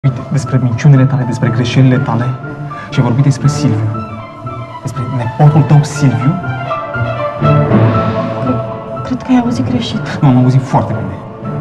despre minciunile tale, despre greșelile tale și ai vorbit despre Silviu. Despre nepotul tău, Silviu? Cred că ai auzit greșit. Nu, am auzit foarte bine.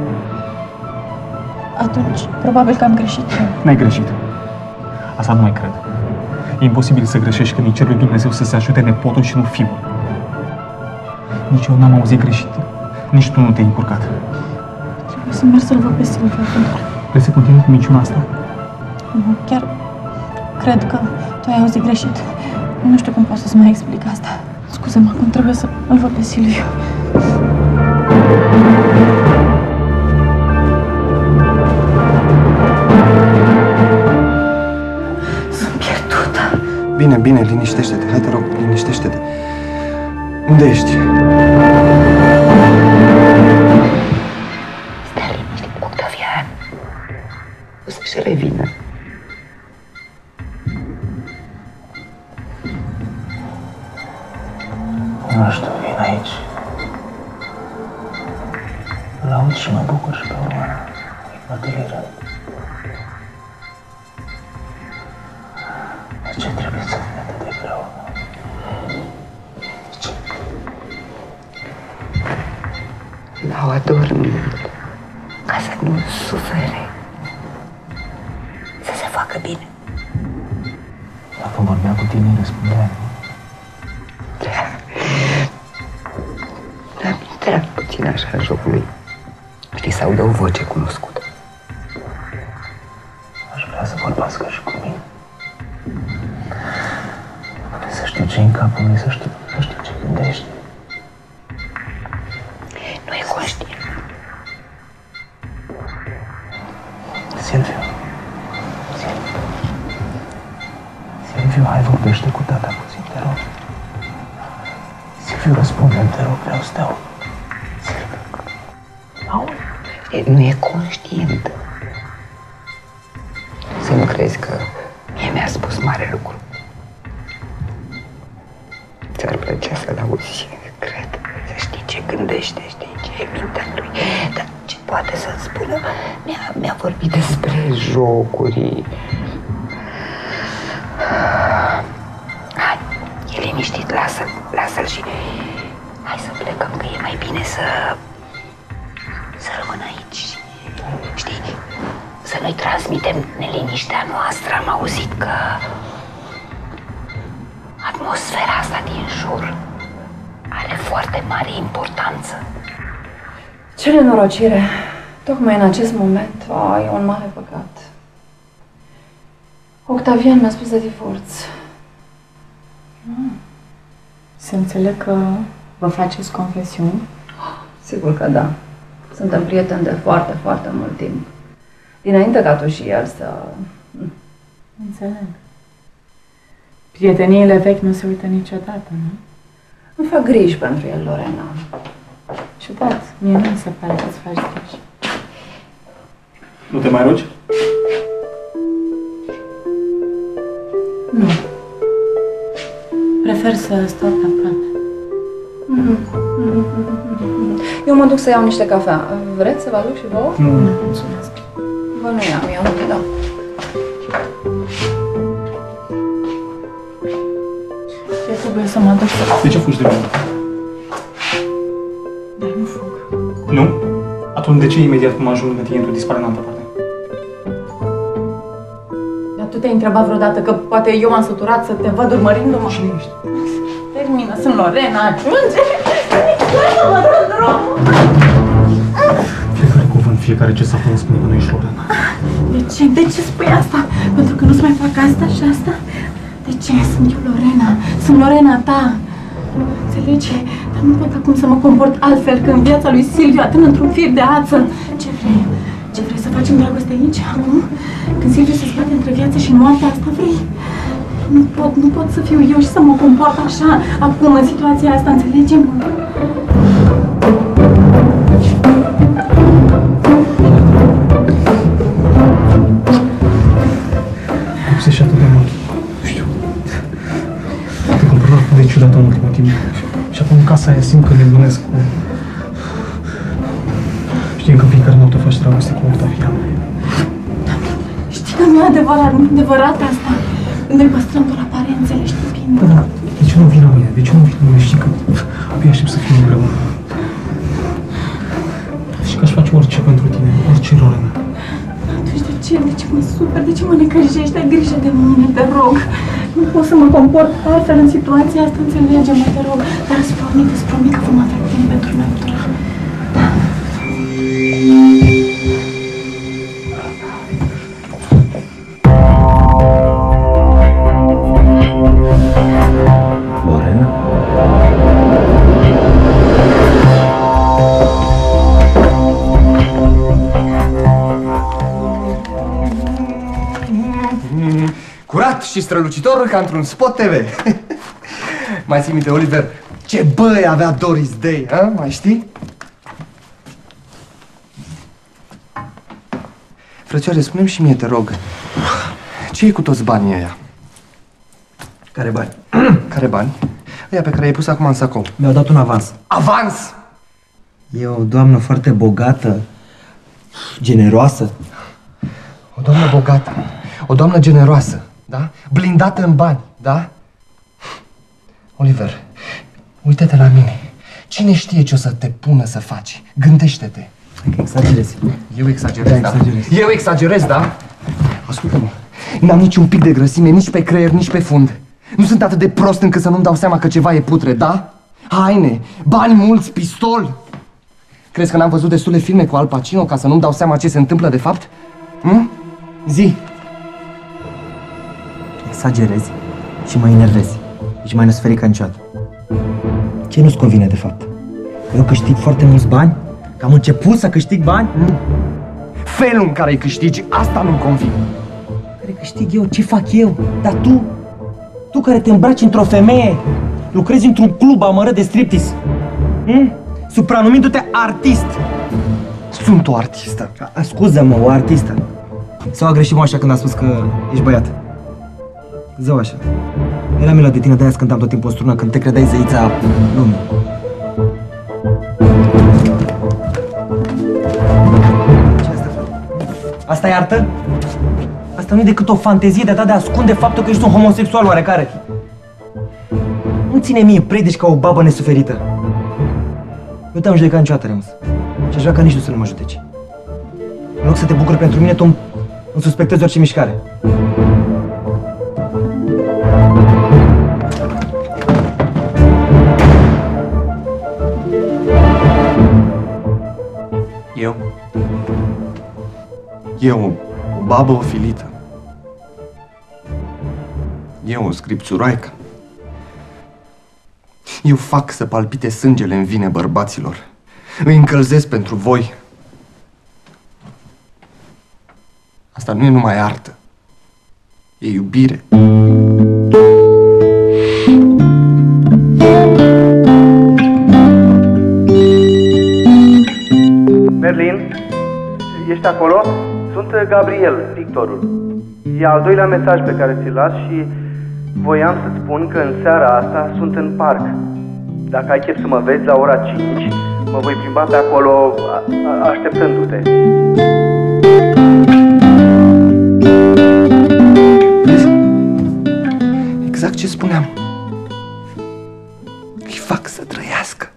Atunci, probabil că am greșit. N-ai greșit. Asta nu mai cred. E imposibil să greșești când îi cer lui Dumnezeu să se ajute nepotul și nu fiul. Nici eu n-am auzit greșit. Nici tu nu te-ai încurcat. Trebuie să merg să-l văd pe Silviu, pentru că... Vrei să continui cu minciuna asta? Nu, chiar cred că tu ai auzit greșit. Nu știu cum pot să-ți mai explic asta. Scuze-mă, acum trebuie să-l văd pe Silviu. Sunt pierdută. Bine, bine, liniștește-te. Hai, te rog, liniștește-te. Unde ești? Stai liniștit, Octavian. O să-și revină. Nu știu, vin aici. Îl aud și mă bucur și pe urmă mă deliră. De ce trebuie să fie atât de greu? De ce? L-au adormit ca să nu sufere. Să se facă bine. Dacă vorbea cu tine, răspundea. Dar intrat puțin așa în jocul lui. Știi, să audă o voce cunoscută. Aș vrea să vorbească și cu mine. Să știu ce în capul lui, să știu ce gândești. Nu e conștient. Silviu. Silviu, hai, vorbește cu tata puțin, te rog. Silviu, răspunde-mi, te rog, vreau să te aud. Silviu. Aud? Nu e conștient. Să nu crezi că mie mi-a spus mare lucru. Ți-ar plăcea să-l auzi, cred. Să știi ce gândește, știi ce e mintea lui. Dar ce poate să-ți spună? Mi-a vorbit despre jocuri. Hai, e liniștit, lasă-l și... Hai să plecăm, că e mai bine să rămână aici. Știi, să noi transmitem neliniștea noastră. Am auzit că atmosfera asta din jur are foarte mare importanță. Ce nenorocire! Tocmai în acest moment, e un mare păcat. Octavian mi-a spus de divorț. Să înțeleg că vă faceți confesiuni? Sigur că da. Suntem prieteni de foarte, foarte mult timp. Dinainte ca tu și el să... Înțeleg. Prieteniile vechi nu se uită niciodată, nu? Nu fac griji pentru el, Lorena. Ciudat. Mie nu mi se pare că îți faci griji. Nu te mai rogi? Nu. Prefer să stau pe aproape. Eu mă duc să iau niște cafea. Vreți să vă aduc și vouă? Nu. Mulțumesc. Vă nu iau, eu nu, da. Eu trebuie să mă duc să... De ce fugi de mine? Dar nu fug. Nu? Atunci de ce imediat cum ajung lângă tine, tu dispare în altă parte? Dar tu te-ai întrebat vreodată că poate eu m-am săturat să te văd urmărindu-mă? Și liniște. Termină, sunt Lorena, ajunge! Lasă-mă, dă drumul! Fiecare cuvânt, fiecare ce s-a spune că nu ești Lorena. De ce? De ce spui asta? Pentru că nu-ți mai fac asta și asta? De ce? Sunt eu Lorena. Sunt Lorena ta. Înțelegi? Dar nu pot acum să mă comport altfel, că în viața lui Silviu atât într-un fir de ață. Ce vrei? Ce vrei să facem dragoste aici, acum? Când Silviu se zbate între viață și moarte, asta vrei? Nu pot să fiu eu și să mă comport așa, acum, în situația asta, înțelegem? Lipsești atât de mult. Nu știu. Te comportat atât de ciudat în ultimul timp. Și acum în casa aia simt că nebunesc cu... Știi că fiecare noapte faci dragoste cu Octavian. Știi că nu e adevărat, nu e adevărat asta. Noi păstrăm doar aparențele, știi bine. Da, de ce nu vii la mine? De ce nu vii la mine? Știi că abia aștept să fim împreună. Și că aș face orice pentru tine, orice, Lorena. Atunci de ce? De ce mă super? De ce mă necăjești? Ai grijă de mine, te rog. Nu pot să mă comport altfel în situația asta, înțelege-mă, te rog. Dar îți promit că vom avea timp pentru noi doi. Da. Lorena? Curat și strălucitor ca într-un spot TV. Mai ții minte, Oliver, ce băi avea Doris Day, a? Mai știi? Frăcioare, spune-mi și mie, te rog, ce e cu toți banii ăia? Care bani? Care bani? Ăia pe care i-ai pus acum în sacou. Mi-au dat un avans. Avans! E o doamnă foarte bogată, generoasă. O doamnă bogată, o doamnă generoasă, da? Blindată în bani, da? Oliver, uite-te la mine. Cine știe ce o să te pună să faci? Gândește-te. Că exagerezi. Eu exagerez, da? exagerezi. Eu exagerez, da? Ascultă-mă, n-am niciun pic de grăsime, nici pe creier, nici pe fund. Nu sunt atât de prost încât să nu-mi dau seama că ceva e putre, da? Haine, bani mulți, pistol. Crezi că n-am văzut destule filme cu Al Pacino ca să nu-mi dau seama ce se întâmplă de fapt? Zi. Exagerezi și mă enervezi. Ești mai năsferic ca niciodată. Ce nu-ți convine, de fapt? Că eu câștig foarte mulți bani? Că am început să câștig bani? Felul în care îi câștigi, asta nu-mi convine. Care câștig eu? Ce fac eu? Dar tu? Tu care te îmbraci într-o femeie, lucrezi într-un club amărât de striptease, supranumindu-te artist. Sunt o artistă. Scuză-mă, o artistă. Sau a greșit mă așa când a spus că ești băiat? Zău așa. Era milă de tine, de-aia scântam tot timpul o strună când te credeai zeița lumii. Ce asta, frate? Asta e artă? Asta nu e decât o fantezie de-a ta de a ascunde faptul că ești un homosexual oarecare. Nu ține mie predici ca o babă nesuferită. Nu te-am judecat niciodată, Remus. Și aș vrea ca nici tu să nu mă judeci. În loc să te bucuri pentru mine, tu îmi suspectezi orice mișcare. Eu, o babă ofilită. Eu, o scripțuroaică. Eu fac să palpite sângele în vine bărbaților. Îi încălzesc pentru voi. Asta nu e numai artă. E iubire. Merlin, ești acolo? Sunt Gabriel, pictorul. E al doilea mesaj pe care ți-l las și voiam să-ți spun că în seara asta sunt în parc. Dacă ai chef să mă vezi la ora 5, mă voi plimba pe acolo așteptându-te. Exact ce spuneam. Îi fac să trăiască.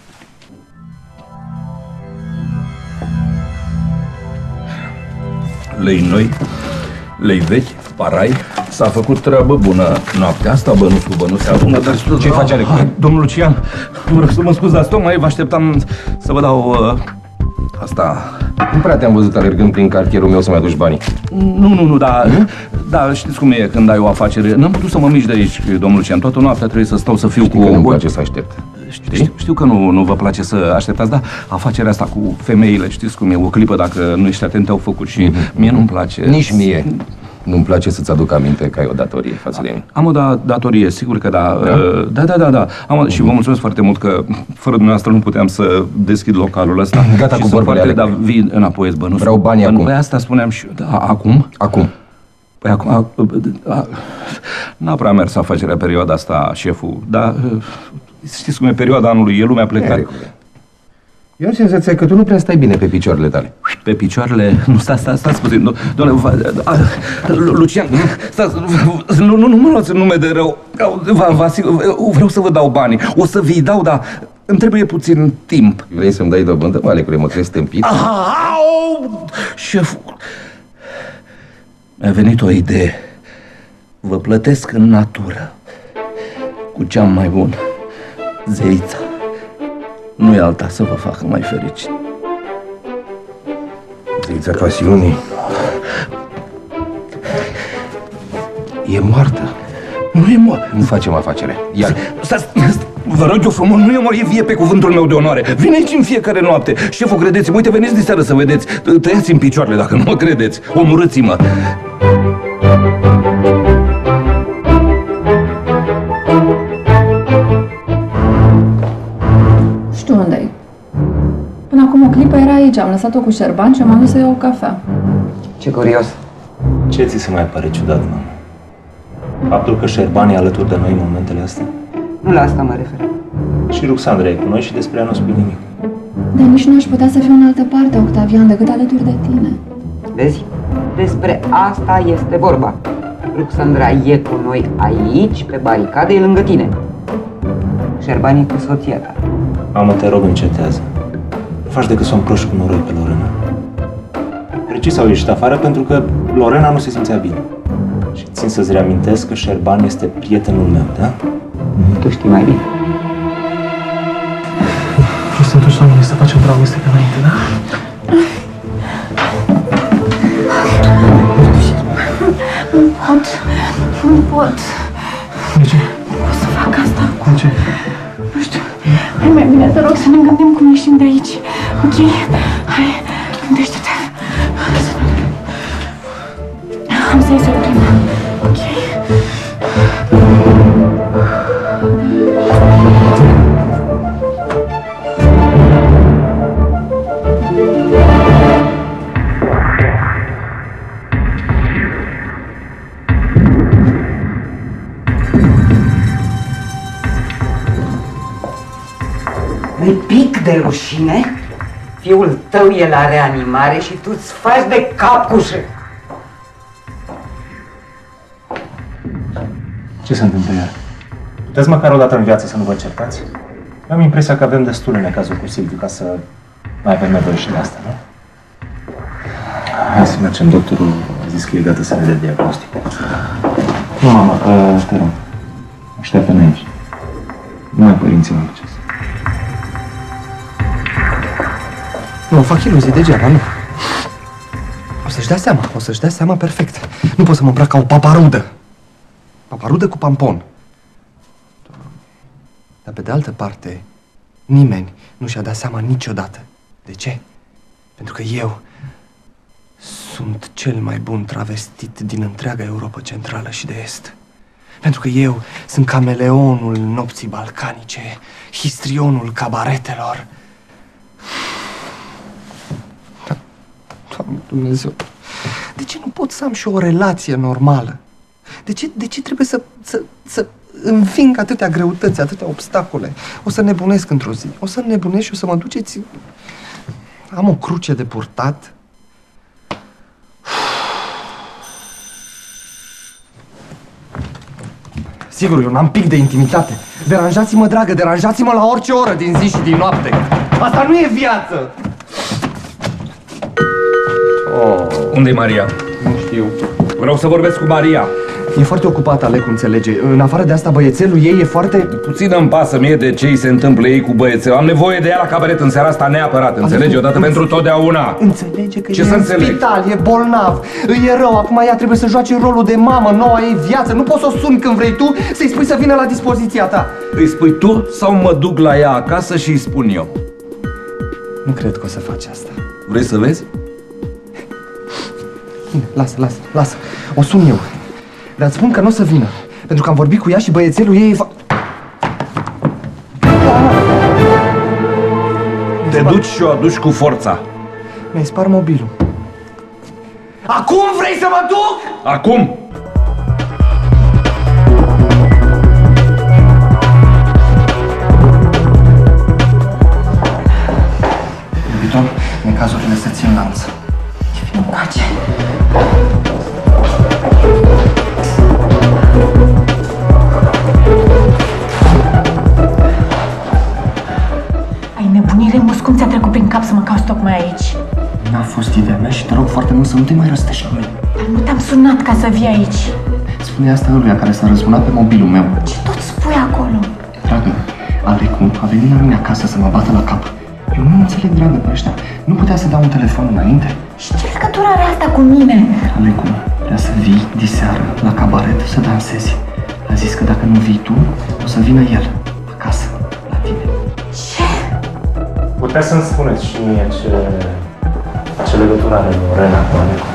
Lei noi, lei vechi, parai. S-a făcut treabă bună noaptea asta, bănuțul adună. Ce face Alecu? Domnul Lucian, vă rog să mă scuzați, tocmai vă așteptam să vă dau asta. Nu prea te-am văzut alergând prin cartierul meu să-mi aduci banii. Nu, dar știți cum e când ai o afacere. N-am putut să mă mișc de aici, domnul Lucian. Toată noaptea trebuie să stau să fiu cu... Nu-mi place să aștept. Știu că nu vă place să așteptați, dar afacerea asta cu femeile, știți cum e, o clipă dacă nu ești atent te-au făcut și mie nu-mi place. Nici mie. Nu-mi place să-ți aduc aminte că ai o datorie față de mine. Am o datorie, sigur că da. Da. Și vă mulțumesc foarte mult că fără dumneavoastră nu puteam să deschid localul ăsta. Gata cu vorbele alea. Dar vii înapoi, bănuț. Vreau banii acum. Păi asta spuneam și... Da, acum? Acum. Păi acum... N-a prea mers afacerea perioada asta, șeful, dar... Știți cum e perioada anului, e lumea plecat. Eu am senzația că tu nu prea stai bine pe picioarele tale. Pe picioarele... Nu, stați puțin. Doamne, Lucian, stați, nu mă luați în nume de rău. Vreau să vă dau banii. O să vi-i dau, dar îmi trebuie puțin timp. Vrei să-mi dai dobândă, malecule, mă crezi stâmpit? Șeful, mi-a venit o idee. Vă plătesc în natură. Cu cea mai bun. Zeița. Nu e alta să vă facă mai fericit. Zeița pasiunii. E moartă. Nu e moartă. Nu facem afacere. Ia. Vă rog eu frumos, nu e moartă, e vie pe cuvântul meu de onoare. Vine aici în fiecare noapte. Șeful, credeți-mă, uite, veniți de seară să vedeți. Tăiați-mi picioarele dacă nu mă credeți. Omorâți-mă. Știu unde-i. Până acum o clipă era aici, am lăsat-o cu Șerban și m-am dus să iau o cafea. Ce curios. Ce ți se mai pare ciudat, mamă? Faptul că Șerban e alături de noi în momentele astea? Nu la asta mă refer. Și Ruxandra e cu noi și despre ea nu spui nimic. Dar nici nu aș putea să fiu în altă parte, Octavian, decât alături de tine. Vezi? Despre asta este vorba. Ruxandra e cu noi aici, pe baricade, e lângă tine. Șerban e cu soția ta. Mamă, te rog, încetează. Nu faci decât să o împroși cu noroi pe Lorena. Precis au ieșit afară pentru că Lorena nu se simțea bine. Și țin să-ți reamintesc că Șerban este prietenul meu, da? Tu știi mai bine. Vrei să duci la mine să facem dragoste ca înainte, da? Nu pot. De ce? Nu pot să fac asta. De ce? Nu știu. Hai mai bine, te rog să ne gândim cum ieșim de aici. Ok? Hai, gândește-te. Am să ies prima. Ok? Nu-i pic de rușine? Fiul tău e la reanimare și tu îți faci de cap cu șef. Ce se întâmplă iar? Puteți măcar o dată în viață să nu vă certați? Eu am impresia că avem destule necazuri cu Silviu ca să mai avem nevoie și de asta, nu? Hai să mergem, doctorul a zis că e gata să ne dea diagnostic. Nu, mama, te rog, așteaptă-ne aici. Numai părinții mă duceți. Nu, fac iluzii degeaba, nu. O să-și dea seama perfect. Nu pot să mă îmbrac ca o paparudă. Paparudă cu pampon. Dar pe de altă parte, nimeni nu și-a dat seama niciodată. De ce? Pentru că eu sunt cel mai bun travestit din întreaga Europa Centrală și de Est. Pentru că eu sunt cameleonul nopții balcanice, histrionul cabaretelor. Doamne Dumnezeu, de ce nu pot să am și o relație normală? De ce trebuie să înving atâtea greutăți, atâtea obstacole? O să nebunesc într-o zi. O să nebunesc și o să mă duceți... Am o cruce de purtat. Sigur, eu n-am pic de intimitate. Deranjați-mă, dragă, deranjați-mă la orice oră din zi și din noapte. Asta nu e viață! Unde-i Maria? Nu știu. Vreau să vorbesc cu Maria. E foarte ocupată, Alecu, înțelege. În afară de asta, băiețelul ei e foarte... Puțin îmi pasă mie de ce îi se întâmplă ei cu băiețelul. Am nevoie de ea la cabaret în seara asta neapărat, înțelegi? Odată pentru totdeauna. Înțelege că Ce e să în înțeleg? spital, e bolnav, îi e rău. Acum ea trebuie să joace rolul de mamă, noua ei viață. Nu poți să o suni când vrei tu, să-i spui să vină la dispoziția ta. Îi spui tu sau mă duc la ea acasă și îi spun eu? Nu cred că o să faci asta. Vrei să vezi? Bine, lasă. O sun eu. Dar îți spun că nu o să vină. Pentru că am vorbit cu ea și băiețelul ei Te duci și o aduci cu forța. mi-ai spart mobilul. Acum vrei să mă duc? Acum! cazurile se țin lanț. Fii încoace. Ai nebunit, Remus? Cum ți-a trecut prin cap să mă cauți tocmai aici? N-a fost ideea mea și te rog foarte mult să nu te mai răstești cu mine. Dar nu te-am sunat ca să vii aici. Spune asta ăluia care s-a răzbunat pe mobilul meu. Ce tot spui acolo? Dragă, Alecu a venit la mine acasă să mă bată la cap. Eu nu înțeleg, dragă, pe ăștia. Nu putea să dea un telefon înainte? Și ce legătură are asta cu mine? Alecu, vrea să vii diseară la cabaret să dansezi. A zis că dacă nu vii tu, o să vină el acasă, la tine. Ce? Puteți să-mi spuneți și mie ce legătură are Lorena cu Alecu?